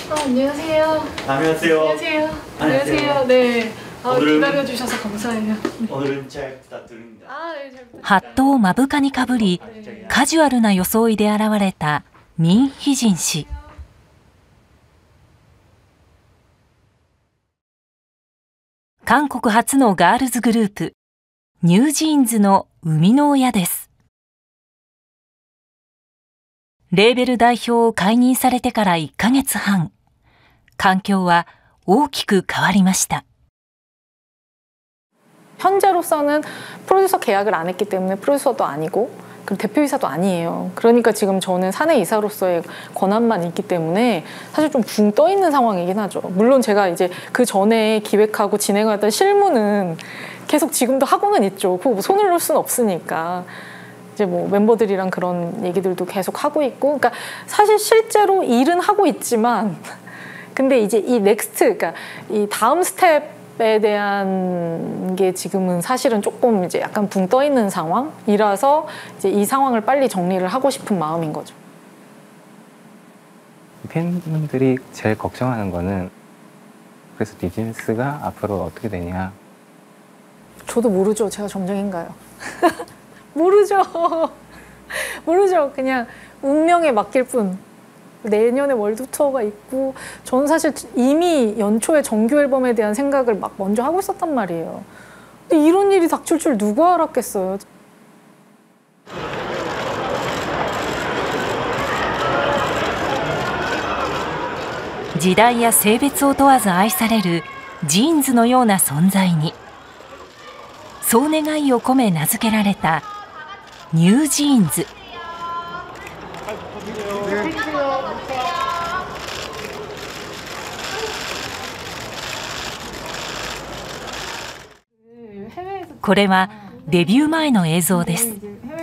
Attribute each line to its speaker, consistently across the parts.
Speaker 1: 안녕하세요.
Speaker 2: 안녕하세요.
Speaker 1: 안녕하세요. 안녕하세요. 네. 기다려주셔서 감사해요.
Speaker 2: 오늘은 잘 부탁드립니다.
Speaker 3: 네,ハットを目深にかぶり、カジュアルな装いで現れたミン・ヒジン氏。韓国初のガールズグループ、ニュージーンズの生みの親です。レーベル代表を解任されてから1ヶ月半、環境は大きく変わりました。
Speaker 4: 현재로서는 프로듀서 계약을 안 했기 때문에 프로듀서도 아니고 그리고 대표이사도 아니에요. 그러니까 지금 저는 사내이사로서의 권한만 있기 때문에 사실 좀 붕 떠 있는 상황이긴 하죠. 물론 제가 이제 그 전에 기획하고 진행했던 실무는 계속 지금도 하고는 있죠. 그거 뭐 손을 놓을 수는 없으니까. 이제 뭐 멤버들이랑 그런 얘기들도 계속 하고 있고, 그러니까 사실 실제로 일은 하고 있지만, 근데 이제 이 넥스트, 그러니까 이 다음 스텝에 대한 게 지금은 사실은 조금 이제 약간 붕 떠 있는 상황이라서 이제 이 상황을 빨리 정리를 하고 싶은 마음인 거죠.
Speaker 5: 팬분들이 제일 걱정하는 거는 그래서 뉴진스가 앞으로 어떻게 되냐.
Speaker 4: 저도 모르죠. 제가 점쟁인가요? 모르죠. 모르죠. 그냥 운명에 맡길 뿐. 내년에 월드 투어가 있고 저는 사실 이미 연초에 정규 앨범에 대한 생각을 막 먼저 하고 있었단 말이에요. 근데 이런 일이 닥칠 줄 누가 알았겠어요.
Speaker 3: 時代や性別を問わず愛されるジーンズのような存在に、そう願いを込め名付けられたニュージーンズ。これはデビュー前の映像です。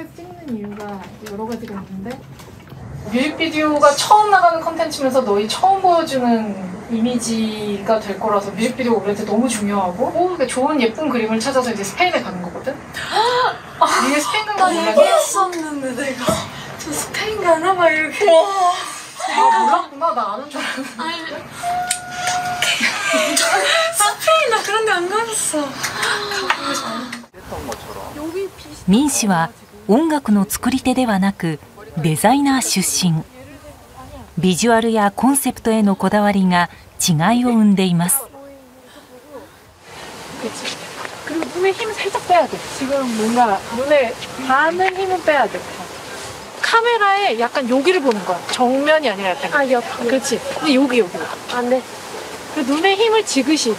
Speaker 1: 뮤직비디오가 처음 나가는 컨텐츠면서 너희 처음 보여주는 이미지가 될 거라서 뮤직비디오 우리한테 너무 중요하고 좋은 예쁜 그림을 찾아서 이제 스페인에 가는 거거든? 니네 스페인 가는 거 몰랐니?
Speaker 6: 얘기했었는데 내가 저 스페인 가나 봐 이렇게
Speaker 1: 몰랐구나. 나 아는 줄 알았는데.
Speaker 6: 아니 스페인 나 그런 데 안 가봤어. 가보고 싶어.
Speaker 3: ミン氏は音楽の作り手ではなくデザイナー出身。ビジュアルやコンセプトへのこだわりが違いを生んでいます。
Speaker 1: 그리고 눈에 힘을 살짝 빼야 돼. 지금 뭔가 눈에 반은 힘을 빼야 돼. 카메라에 약간 여기를 보는 거야. 정면이 아니라 약간. 옆. 그렇지. 근데 여기. 안 돼. 그 눈에 힘을 지그시.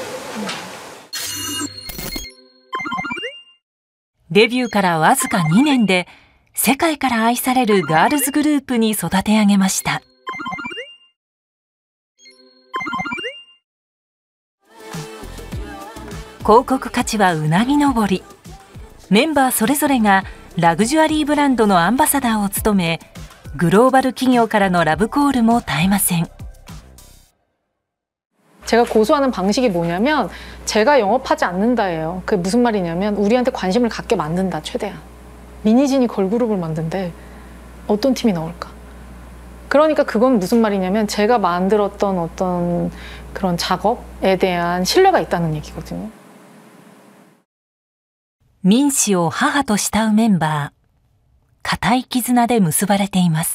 Speaker 3: デビューからわずか2年で世界から愛されるガールズグループに育て上げました。広告価値はうなぎ登り。メンバーそれぞれがラグジュアリーブランドのアンバサダーを務め、グローバル企業からのラブコールも絶えません。
Speaker 4: 제가 고수하는 방식이 뭐냐면 제가 영업하지 않는다예요. 그게 무슨 말이냐면 우리한테 관심을 갖게 만든다, 최대한. 미니진이 걸그룹을 만든대. 어떤 팀이 나올까? 그러니까 그건 무슨 말이냐면 제가 만들었던 어떤 그런 작업에 대한 신뢰가 있다는 얘기거든요.
Speaker 3: ミン氏を母と慕うメンバー。固い絆で結ばれています。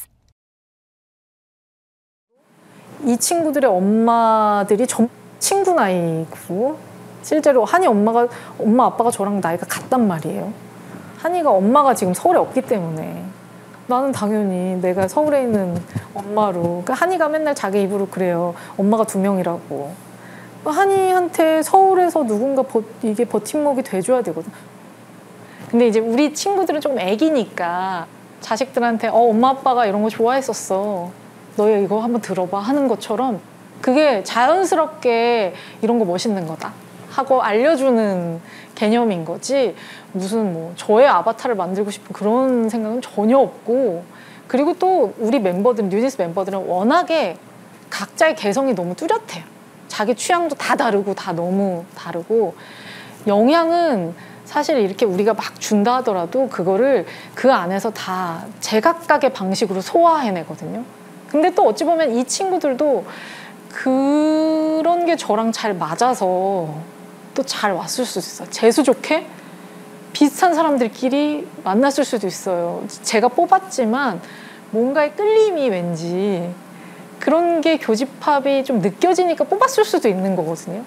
Speaker 4: 이 친구들의 엄마들이 친구 나이고 실제로 한이 엄마 아빠가 저랑 나이가 같단 말이에요. 한이가 엄마가 지금 서울에 없기 때문에 나는 당연히 내가 서울에 있는 엄마로, 그러니까 한이가 맨날 자기 입으로 그래요. 엄마가 2명이라고. 한이한테 서울에서 누군가 이게 버팀목이 돼줘야 되거든. 근데 이제 우리 친구들은 조금 애기니까 자식들한테 엄마 아빠가 이런 거 좋아했었어. 너희 이거 한번 들어봐 하는 것처럼 그게 자연스럽게 이런 거 멋있는 거다 하고 알려주는 개념인 거지, 무슨 뭐 저의 아바타를 만들고 싶은 그런 생각은 전혀 없고, 그리고 또 우리 멤버들, 뉴진스 멤버들은 워낙에 각자의 개성이 너무 뚜렷해요. 자기 취향도 다 다르고 다 너무 다르고, 영향은 사실 이렇게 우리가 막 준다 하더라도 그거를 그 안에서 다 제각각의 방식으로 소화해내거든요. 근데 또 어찌 보면 이 친구들도 그런 게 저랑 잘 맞아서 또 잘 왔을 수도 있어요. 재수 좋게 비슷한 사람들끼리 만났을 수도 있어요. 제가 뽑았지만 뭔가의 끌림이 왠지 그런 게 교집합이 좀 느껴지니까 뽑았을 수도 있는 거거든요.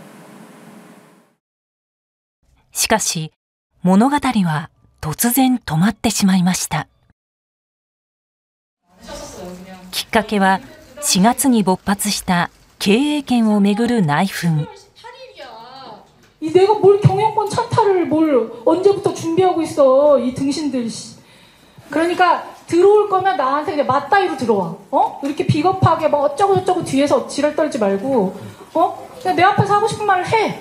Speaker 3: しかし、物語は突然止まってしまいました。きっかけは4月に勃発した経営権をめぐる内紛。
Speaker 7: 내가 뭘 경영권 찬탈을 뭘 언제부터 준비하고 있어 이 등신들. 그러니까 들어올 거면 나한테 그냥 맞다이로 들어와. 이렇게 비겁하게 막 어쩌고 저쩌고 뒤에서 지랄 떨지 말고 그냥 내 앞에서 하고 싶은 말을 해.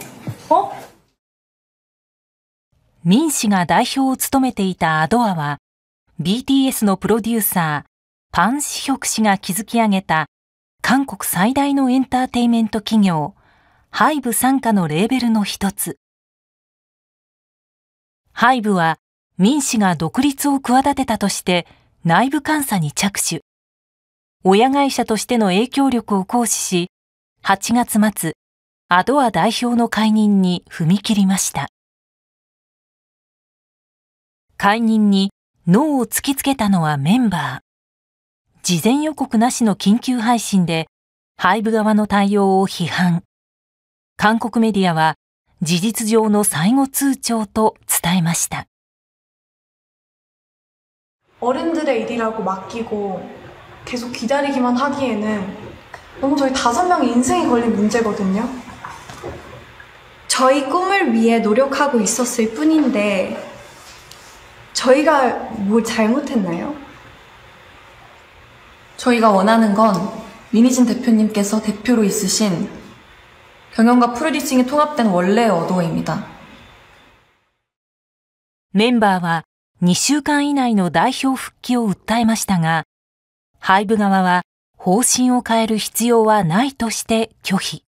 Speaker 3: 民氏が代表を務めていたアドアは BTS のプロデューサーパン・シヒョク氏が築き上げた韓国最大のエンターテイメント企業HYBE傘下のレーベルの一つ。HYBEは民氏が独立を企てたとして内部監査に着手。親会社としての影響力を行使し、8月末、アドア代表の解任に踏み切りました。解任にノーを突きつけたのはメンバー。事前予告なしの緊急配信で、HYBE側の対応を批判。韓国メディアは事実上の最後通牒と伝えました。
Speaker 6: 어른들의 일이라고 맡기고 계속 기다리기만 하기에는 너무 저희 5명의 인생이 걸린 문제거든요. 저희 꿈을 위해 노력하고 있었을 뿐인데 저희가 뭘 잘못했나요?
Speaker 8: 저희가 원하는 건 민희진 대표님께서 대표로 있으신 경영과 프로듀싱이 통합된 원래의 어도어입니다.
Speaker 3: メンバーは2週間以内の代表復帰を訴えましたが、HYBE側は方針を変える必要はないとして拒否。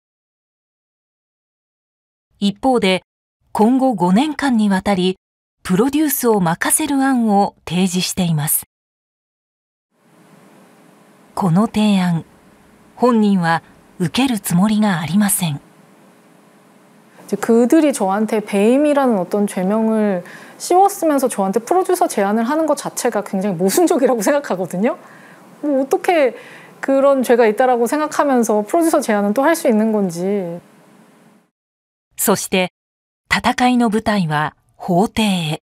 Speaker 3: 一方で、今後5年間にわたり、プロデュースを任せる案を提示しています。この提案、本人は受けるつもりがありません。
Speaker 4: 그들이 저한테 배임이라는 어떤 죄명을 씌웠으면서 저한테 프로듀서 제안을 하는 것 자체가 굉장히 모순적이라고 생각하거든요. 뭐 어떻게 그런 죄가 있다라고 생각하면서 프로듀서 제안은 또 할 수 있는 건지.
Speaker 3: そして戦いの舞台は法廷へ。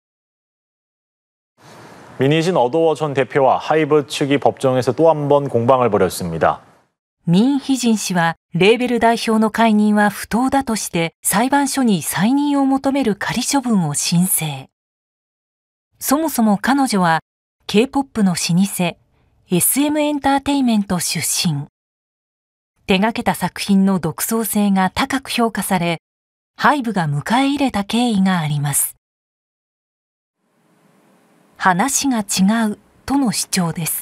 Speaker 9: 민희진 어도어 전 대표와 HYBE 측이 법정에서 또 한 번 공방을 벌였습니다.
Speaker 3: 民희진氏はレーベル代表の解任は不当だとして裁判所に再任を求める仮処分を申請。そもそも彼女は K-POP の老舗 SM エンターテイメント出身。手掛けた作品の独創性が高く評価され、HYBEが迎え入れた経緯があります。話が違うとの主張です。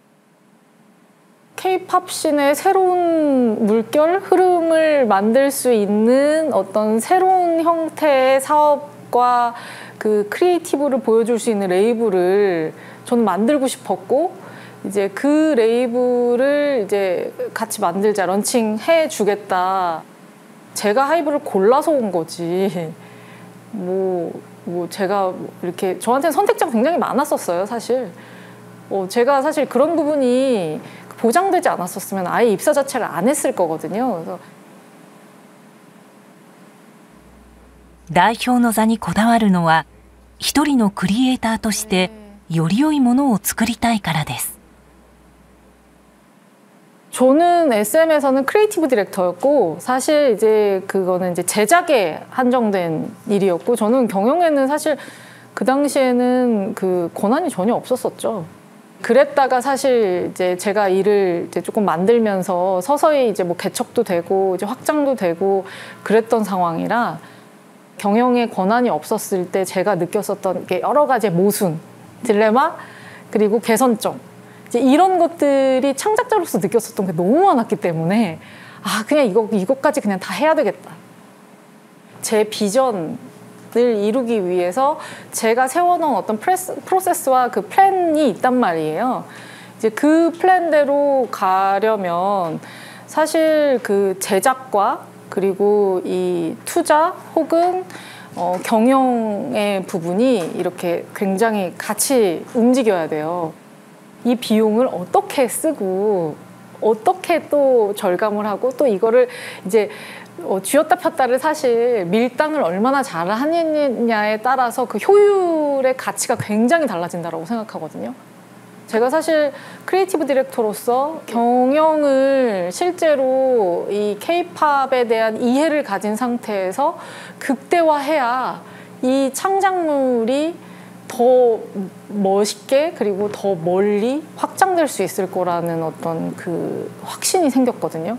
Speaker 4: K-팝 씬의 새로운 물결, 흐름을 만들 수 있는 어떤 새로운 형태의 사업과 그 크리에이티브를 보여줄 수 있는 레이블을 저는 만들고 싶었고, 이제 그 레이블을 이제 같이 만들자, 런칭해 주겠다. 제가 HYBE를 골라서 온 거지. 뭐 제가 이렇게 저한테는 선택자가 굉장히 많았었어요, 사실. 제가 사실 그런 부분이 보장되지 않았었으면 아예 입사 자체를 안 했을 거거든요. 그래서
Speaker 3: 代表の座にこだわるのは、一人のクリエイターとしてより良いものを作りたいからです。
Speaker 4: 저는 SM에서는 크리에이티브 디렉터였고, 사실 이제 그거는 이제 제작에 한정된 일이었고, 저는 경영에는 사실 그 당시에는 그 권한이 전혀 없었었죠. 그랬다가 사실 이제 제가 일을 이제 조금 만들면서 서서히 이제 뭐 개척도 되고 이제 확장도 되고 그랬던 상황이라, 경영에 권한이 없었을 때 제가 느꼈었던 게 여러 가지 모순, 딜레마, 그리고 개선점, 이제 이런 것들이 창작자로서 느꼈었던 게 너무 많았기 때문에, 아 그냥 이것까지 그냥 다 해야 되겠다. 제 비전을 이루기 위해서 제가 세워놓은 어떤 프로세스와 그 플랜이 있단 말이에요. 이제 그 플랜대로 가려면 사실 그 제작과 그리고 이 투자 혹은 경영의 부분이 이렇게 굉장히 같이 움직여야 돼요. 이 비용을 어떻게 쓰고 어떻게 또 절감을 하고 또 이거를 이제 쥐었다 폈다를 사실 밀당을 얼마나 잘 하느냐에 따라서 그 효율의 가치가 굉장히 달라진다고 생각하거든요. 제가 사실 크리에이티브 디렉터로서 경영을 실제로 이 K-팝에 대한 이해를 가진 상태에서 극대화해야 이 창작물이 더 멋있게 그리고 더 멀리 확장될 수 있을 거라는 어떤 그 확신이 생겼거든요.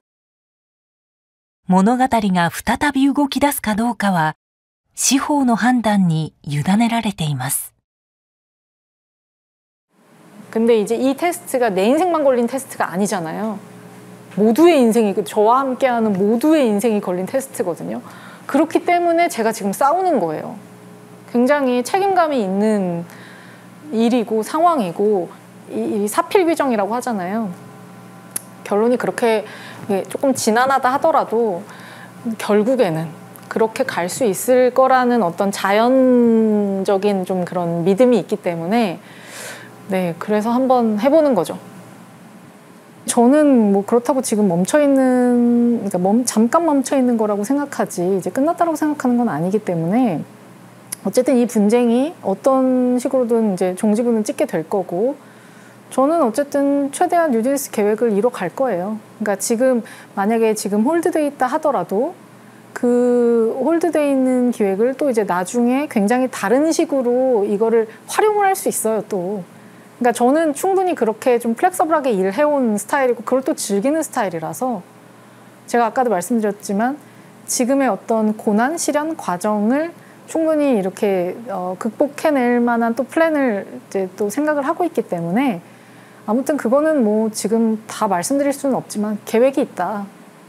Speaker 3: 物語が再び動き出すかどうかは司法の判断に委ねられています。
Speaker 4: 근데 이제 이 테스트가 내 인생만 걸린 테스트가 아니잖아요. 모두의 인생이, 저와 함께하는 모두의 인생이 걸린 테스트거든요. 그렇기 때문에 제가 지금 싸우는 거예요. 굉장히 책임감이 있는 일이고 상황이고 이 사필 규정이라고 하잖아요. 결론이 그렇게 조금 지난하다 하더라도 결국에는 그렇게 갈 수 있을 거라는 어떤 자연적인 좀 그런 믿음이 있기 때문에 네, 그래서 한번 해보는 거죠. 저는 뭐 그렇다고 지금 멈춰있는, 그러니까 잠깐 멈춰있는 거라고 생각하지 이제 끝났다고 생각하는 건 아니기 때문에 어쨌든 이 분쟁이 어떤 식으로든 이제 종지부는 찍게 될 거고 저는 어쨌든 최대한 뉴진스 계획을 이뤄갈 거예요. 그러니까 지금 만약에 지금 홀드돼 있다 하더라도 그 홀드돼 있는 기획을 또 이제 나중에 굉장히 다른 식으로 이거를 활용을 할 수 있어요, 또. 그러니까 저는 충분히 그렇게 좀 플렉서블하게 일을 해온 스타일이고 그걸 또 즐기는 스타일이라서 제가 아까도 말씀드렸지만 지금의 어떤 고난, 시련 과정을 충분히 이렇게 극복해낼 만한 또 플랜을 이제 또 생각을 하고 있기 때문에 아무튼 그거는 뭐 지금 다 말씀드릴 수는 없지만 계획이 있다.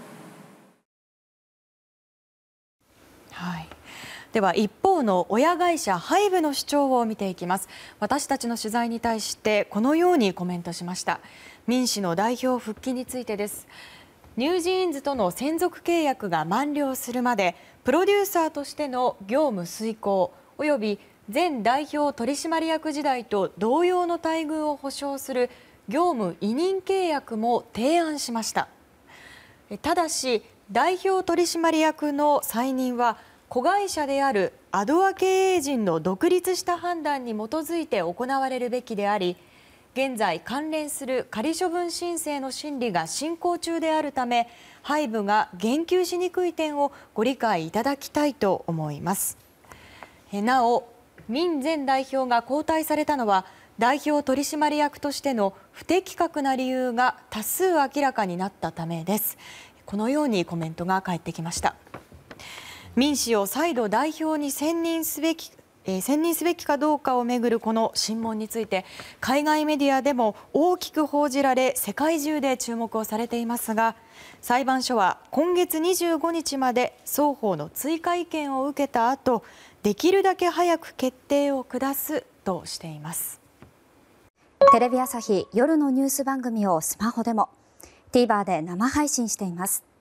Speaker 10: では一方の親会社ハイブの主張を見ていきます。私たちの取材に対してこのようにコメントしました。民氏の代表復帰についてです。ニュージーンズとの専属契約が満了するまでプロデューサーとしての業務遂行および前代表取締役時代と同様の待遇を保障する業務委任契約も提案しました。ただし代表取締役の再任は子会社であるアドア経営陣の独立した判断に基づいて行われるべきであり現在関連する仮処分申請の審理が進行中であるためハイブが言及しにくい点をご理解いただきたいと思います。なお民前代表が交代されたのは代表取締役としての不適格な理由が多数明らかになったためです。このようにコメントが返ってきました。民氏を再度代表に選任すべきかどうかをめぐるこの審問について海外メディアでも大きく報じられ世界中で注目をされていますが裁判所は今月25日まで双方の追加意見を受けた後できるだけ早く決定を下すとしています。
Speaker 11: テレビ朝日夜のニュース番組をスマホでも TVer で生配信しています。